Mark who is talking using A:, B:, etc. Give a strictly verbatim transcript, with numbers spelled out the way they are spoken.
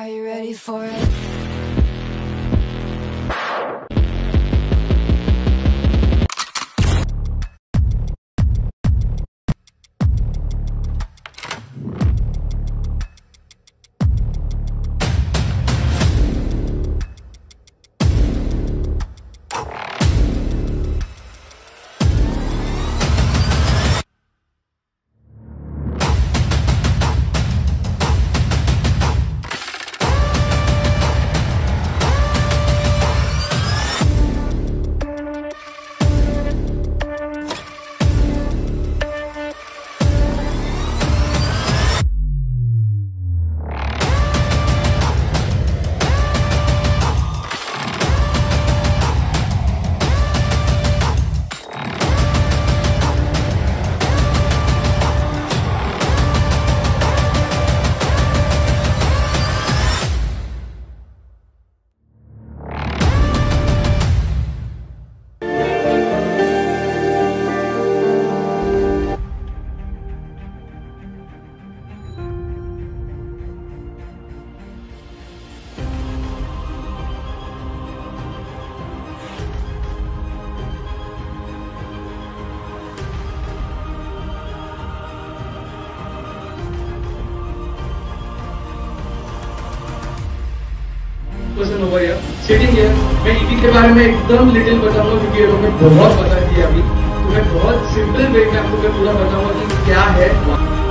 A: Are you ready for it?
B: Sitting है। मैं EV के बारे में एकदम लिटिल बताऊंगा क्योंकि ये लोग ने बहुत बता दिया अभी, तो मैं बहुत सिंपल वे में आपको मैं पूरा बताऊंगा कि क्या है।